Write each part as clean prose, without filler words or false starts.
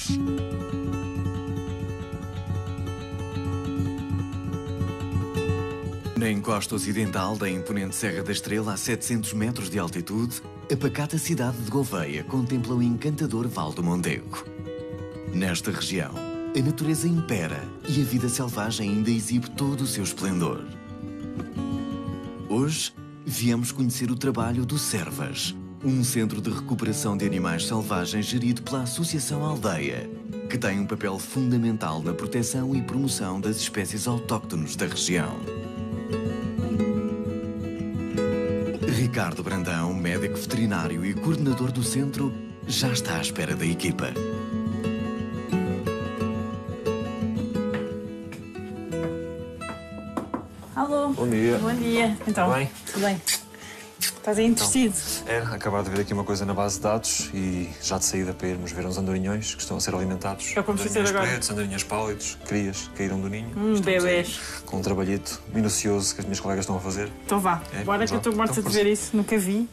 Na encosta ocidental da imponente Serra da Estrela, a 700 metros de altitude, a pacata cidade de Gouveia contempla o encantador Val do Mondego. Nesta região, a natureza impera e a vida selvagem ainda exibe todo o seu esplendor. Hoje, viemos conhecer o trabalho do Servas, um centro de recuperação de animais selvagens gerido pela Associação Aldeia, que tem um papel fundamental na proteção e promoção das espécies autóctones da região. Ricardo Brandão, médico veterinário e coordenador do centro, já está à espera da equipa. Alô. Bom dia. Bom dia. Então, Tudo bem? Tudo bem. Estás aí entretido? Acabar de ver aqui uma coisa na base de dados e já de saída para irmos ver uns andorinhões que estão a ser alimentados. É como fazer agora. Pretos, andorinhões pálidos, crias que caíram do ninho. Bebês. Com um trabalhito minucioso que as minhas colegas estão a fazer. Então vá, bora que eu estou morta de ver isso, nunca vi.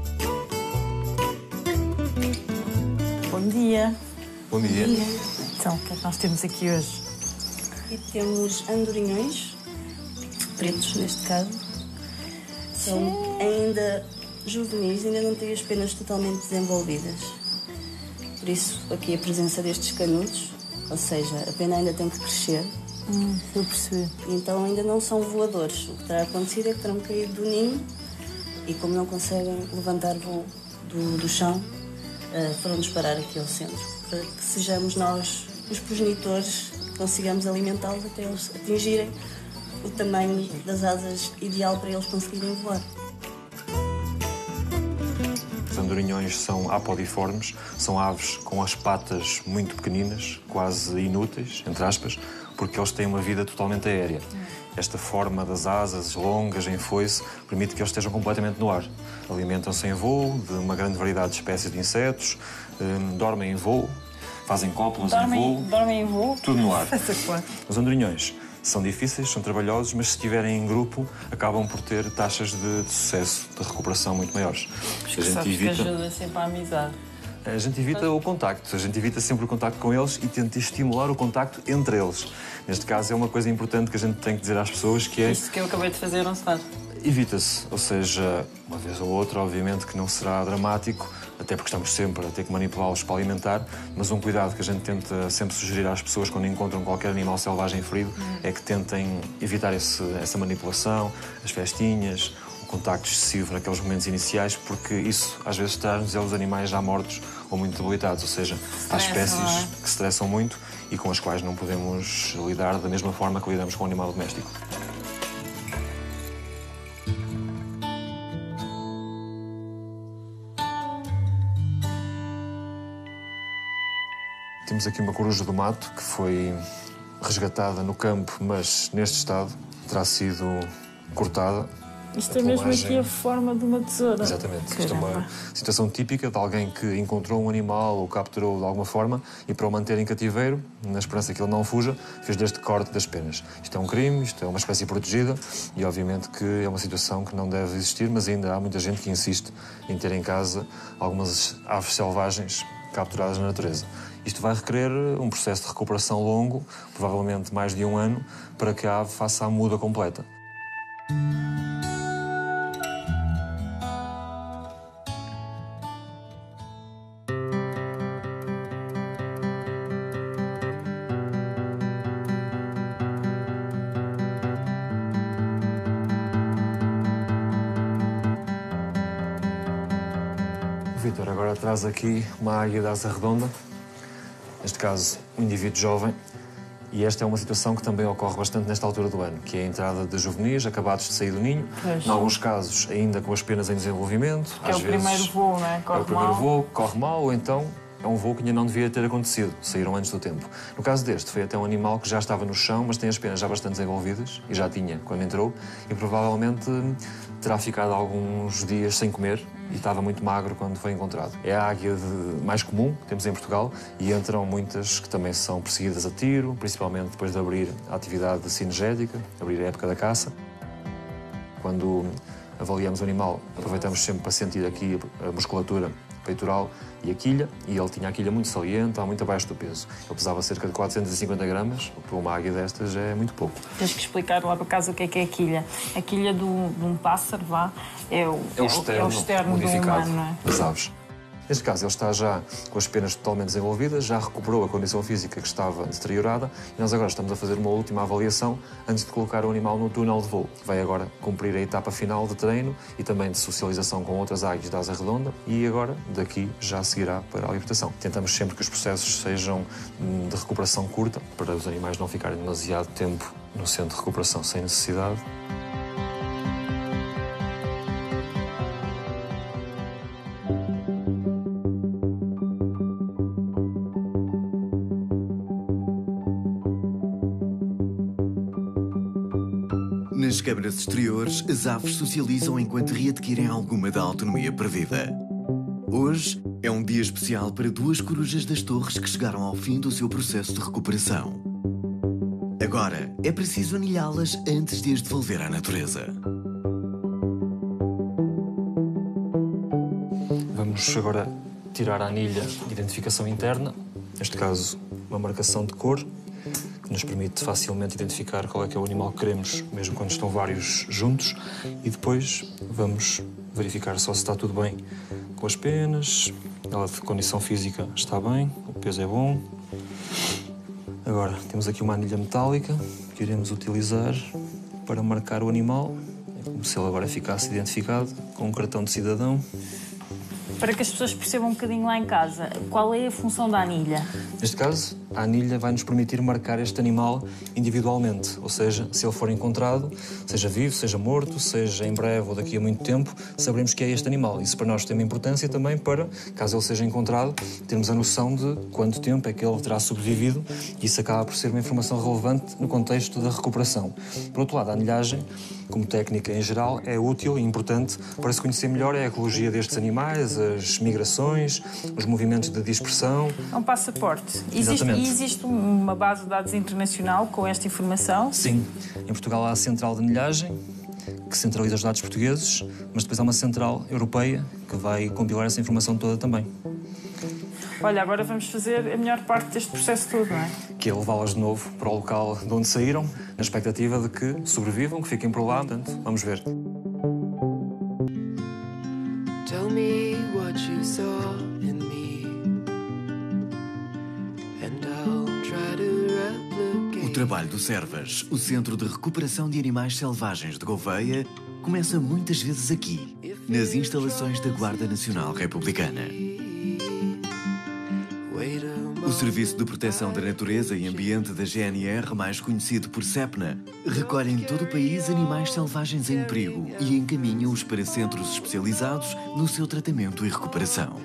Bom dia. Bom dia. Então, o que é que nós temos aqui hoje? E temos andorinhões, pretos neste caso. São ainda juvenis, ainda não têm as penas totalmente desenvolvidas. Por isso, aqui a presença destes canudos, ou seja, a pena ainda tem que crescer. Eu percebi. Então ainda não são voadores. O que terá acontecido é que terão caído do ninho e, como não conseguem levantar voo do chão, foram-nos parar aqui ao centro, para que sejamos nós os progenitores, que consigamos alimentá-los até eles atingirem o tamanho das asas ideal para eles conseguirem voar. Os andorinhões são apodiformes, são aves com as patas muito pequeninas, quase inúteis, entre aspas, porque eles têm uma vida totalmente aérea. Esta forma das asas longas em foice permite que eles estejam completamente no ar. Alimentam-se em voo de uma grande variedade de espécies de insetos, dormem em voo, fazem cópulas em voo. Dormem em voo? Tudo no ar. Os andorinhões são difíceis, são trabalhosos, mas se estiverem em grupo, acabam por ter taxas de sucesso, de recuperação muito maiores. Porque sabes que ajuda sempre a amizade. A gente evita o contacto, a gente evita sempre o contacto com eles e tenta estimular o contacto entre eles. Neste caso, é uma coisa importante que a gente tem que dizer às pessoas, que é... Isto que eu acabei de fazer não se faz. Evita-se, ou seja, uma vez ou outra, obviamente que não será dramático, até porque estamos sempre a ter que manipulá-los para alimentar, mas um cuidado que a gente tenta sempre sugerir às pessoas quando encontram qualquer animal selvagem ferido é que tentem evitar essa manipulação, as festinhas, o contacto excessivo naqueles momentos iniciais, porque isso às vezes traz-nos os animais já mortos ou muito debilitados, ou seja, há espécies que se estressam muito e com as quais não podemos lidar da mesma forma que lidamos com um animal doméstico. Temos aqui uma coruja do mato que foi resgatada no campo, mas neste estado terá sido cortada. Isto é mesmo aqui a forma de uma tesoura. Exatamente. Isto é uma situação típica de alguém que encontrou um animal ou capturou de alguma forma e, para o manter em cativeiro, na esperança que ele não fuja, fez deste corte das penas. Isto é um crime, isto é uma espécie protegida e, obviamente, que é uma situação que não deve existir, mas ainda há muita gente que insiste em ter em casa algumas aves selvagens capturadas na natureza. Isto vai requerer um processo de recuperação longo, provavelmente mais de 1 ano, para que a ave faça a muda completa. O Vítor agora traz aqui uma águia de asa redonda, neste caso um indivíduo jovem, e esta é uma situação que também ocorre bastante nesta altura do ano, que é a entrada de juvenis acabados de sair do ninho, em alguns casos ainda com as penas em desenvolvimento. É o primeiro voo, não é? É o primeiro voo, corre mal, ou então é um voo que ainda não devia ter acontecido, saíram antes do tempo. No caso deste, foi até um animal que já estava no chão, mas tem as penas já bastante desenvolvidas, e já tinha quando entrou, e provavelmente terá ficado alguns dias sem comer e estava muito magro quando foi encontrado. É a águia mais comum que temos em Portugal e entram muitas que também são perseguidas a tiro, principalmente depois de abrir a atividade cinegética, abrir a época da caça. Quando avaliamos o animal, aproveitamos sempre para sentir aqui a musculatura peitoral e a quilha, e ele tinha a quilha muito saliente, muito abaixo do peso. Ele pesava cerca de 450 gramas, para uma águia destas já é muito pouco. Tens que explicar lá para casa o que é a quilha. A quilha de um pássaro, é o externo do humano, não é? Das aves. Neste caso, ele está já com as penas totalmente desenvolvidas, já recuperou a condição física que estava deteriorada e nós agora estamos a fazer uma última avaliação antes de colocar o animal no túnel de voo. Vai agora cumprir a etapa final de treino e também de socialização com outras águias da asa redonda e agora, daqui, já seguirá para a libertação. Tentamos sempre que os processos sejam de recuperação curta, para os animais não ficarem demasiado tempo no centro de recuperação sem necessidade. Nas câmaras exteriores, as aves socializam enquanto readquirem alguma da autonomia perdida. Hoje é um dia especial para duas corujas das torres que chegaram ao fim do seu processo de recuperação. Agora é preciso anilhá-las antes de as devolver à natureza. Vamos agora tirar a anilha de identificação interna, neste caso uma marcação de cor, que nos permite facilmente identificar qual é que é o animal que queremos, mesmo quando estão vários juntos. E depois vamos verificar só se está tudo bem com as penas, ela de condição física está bem, o peso é bom. Agora, temos aqui uma anilha metálica que iremos utilizar para marcar o animal. É como se ele agora ficasse identificado com um cartão de cidadão. Para que as pessoas percebam um bocadinho lá em casa, qual é a função da anilha? Neste caso, a anilha vai nos permitir marcar este animal individualmente, ou seja, se ele for encontrado, seja vivo, seja morto, seja em breve ou daqui a muito tempo, saberemos que é este animal. Isso para nós tem uma importância também para, caso ele seja encontrado, termos a noção de quanto tempo é que ele terá sobrevivido e isso acaba por ser uma informação relevante no contexto da recuperação. Por outro lado, a anilhagem, como técnica em geral, é útil e importante para se conhecer melhor a ecologia destes animais, as migrações, os movimentos de dispersão. É um passaporte. Exatamente. Existe uma base de dados internacional com esta informação? Sim. Em Portugal há a central de anilhagem, que centraliza os dados portugueses, mas depois há uma central europeia que vai compilar essa informação toda também. Olha, agora vamos fazer a melhor parte deste processo todo, não é? Que é levá-las de novo para o local de onde saíram, na expectativa de que sobrevivam, que fiquem por lá. Portanto, vamos ver. Tell me what you saw in me, and I'll try to replicate. O trabalho do Servas, o Centro de Recuperação de Animais Selvagens de Gouveia, começa muitas vezes aqui, nas instalações da Guarda Nacional Republicana. O Serviço de Proteção da Natureza e Ambiente da GNR, mais conhecido por SEPNA, recolhe em todo o país animais selvagens em perigo e encaminha-os para centros especializados no seu tratamento e recuperação.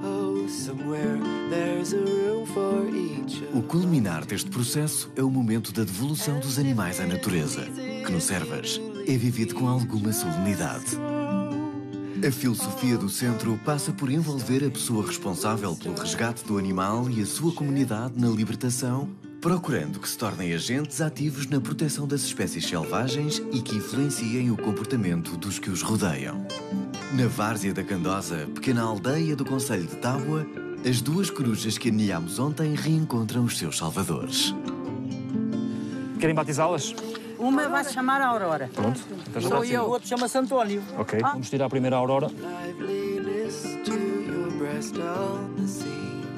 O culminar deste processo é o momento da devolução dos animais à natureza, que no Servas é vivido com alguma solenidade. A filosofia do centro passa por envolver a pessoa responsável pelo resgate do animal e a sua comunidade na libertação, procurando que se tornem agentes ativos na proteção das espécies selvagens e que influenciem o comportamento dos que os rodeiam. Na Várzea da Candosa, pequena aldeia do concelho de Tábua, as duas corujas que anilhámos ontem reencontram os seus salvadores. Querem batizá-las? Uma vai se chamar Aurora. Pronto, então já Sou está. eu. O outro chama-se António. Ok, vamos tirar a primeira Aurora. Liveliness to your breast on the sea.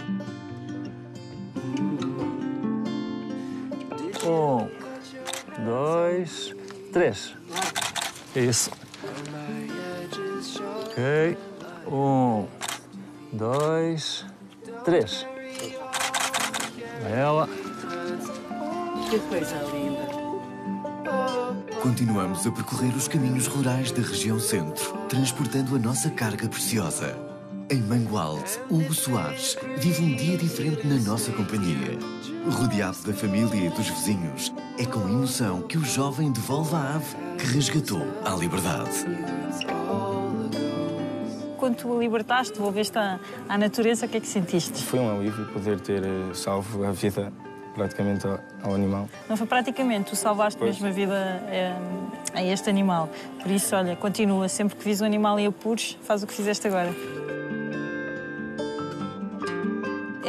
1, 2, 3. É isso. Ok. 1, 2, 3. Vai ela. Que coisa linda. Continuamos a percorrer os caminhos rurais da região centro, transportando a nossa carga preciosa. Em Mangualde, Hugo Soares vive um dia diferente na nossa companhia. Rodeado da família e dos vizinhos, é com emoção que o jovem devolve a ave que resgatou à liberdade. Quando tu a libertaste, devolveste à natureza, o que é que sentiste? Foi um alívio poder ter salvo a vida praticamente ao animal. Não foi praticamente, tu salvaste mesmo a vida a este animal. Por isso, olha, continua, sempre que vis um animal em apuros, faz o que fizeste agora.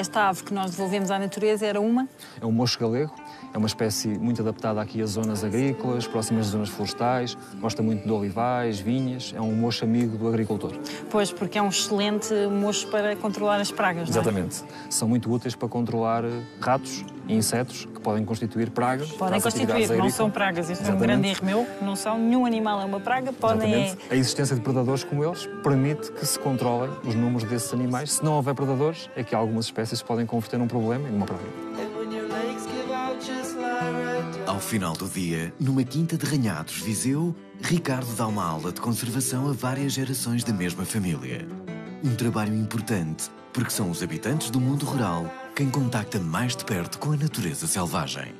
Esta ave que nós devolvemos à natureza era uma? É um mocho galego, é uma espécie muito adaptada aqui às zonas agrícolas, próximas das zonas florestais, gosta muito de olivais, vinhas, é um mocho amigo do agricultor. Pois, porque é um excelente mocho para controlar as pragas, não é? Exatamente. São muito úteis para controlar ratos e insetos que podem constituir pragas. Podem constituir, não são pragas. Isto é um grande erro meu. Não são, nenhum animal é uma praga. Podem... A existência de predadores como eles permite que se controlem os números desses animais. Se não houver predadores, é que algumas espécies podem converter num problema e numa praga. Ao final do dia, numa quinta de Ranhados, Viseu, Ricardo dá uma aula de conservação a várias gerações da mesma família. Um trabalho importante, porque são os habitantes do mundo rural quem contacta mais de perto com a natureza selvagem.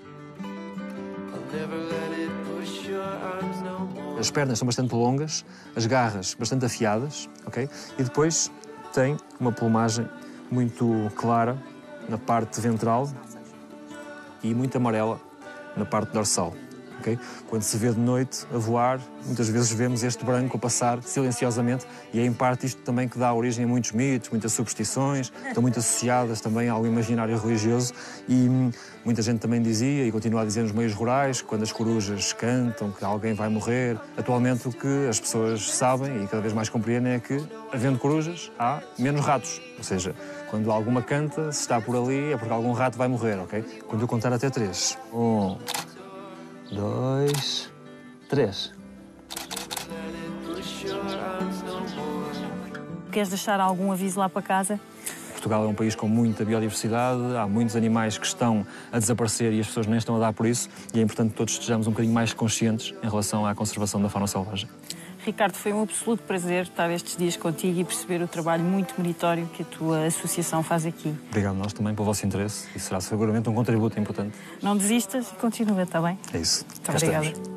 As pernas são bastante longas, as garras bastante afiadas, ok? E depois tem uma plumagem muito clara na parte ventral e muito amarela na parte dorsal. Okay? Quando se vê de noite a voar, muitas vezes vemos este branco a passar silenciosamente e é em parte isto também que dá origem a muitos mitos, muitas superstições, estão muito associadas também ao imaginário religioso e muita gente também dizia e continua a dizer nos meios rurais que quando as corujas cantam que alguém vai morrer. Atualmente o que as pessoas sabem e cada vez mais compreendem é que, havendo corujas, há menos ratos. Ou seja, quando alguma canta, se está por ali é porque algum rato vai morrer, ok? Quando eu contar até 3. 1, 2, 3. Queres deixar algum aviso lá para casa? Portugal é um país com muita biodiversidade, há muitos animais que estão a desaparecer e as pessoas nem estão a dar por isso e é importante que todos estejamos um bocadinho mais conscientes em relação à conservação da fauna selvagem. Ricardo, foi um absoluto prazer estar estes dias contigo e perceber o trabalho muito meritório que a tua associação faz aqui. Obrigado nós também pelo vosso interesse e será seguramente um contributo importante. Não desistas e continua, está bem? É isso. Muito obrigada.